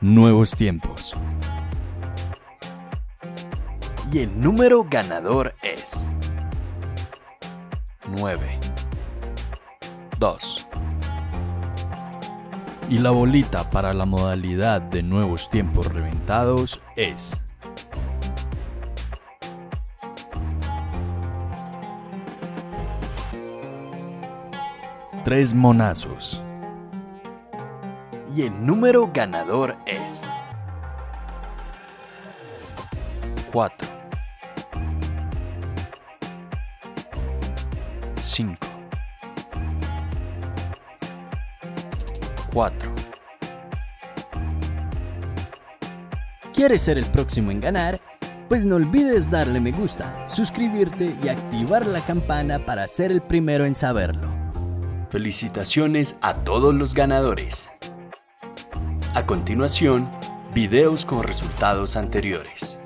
Nuevos tiempos. Y el número ganador es 9, 2. Y la bolita para la modalidad de nuevos tiempos reventados es 3 monazos. Y el número ganador es 4, 5, 4. ¿Quieres ser el próximo en ganar? Pues no olvides darle me gusta, suscribirte y activar la campana para ser el primero en saberlo. Felicitaciones a todos los ganadores. A continuación, videos con resultados anteriores.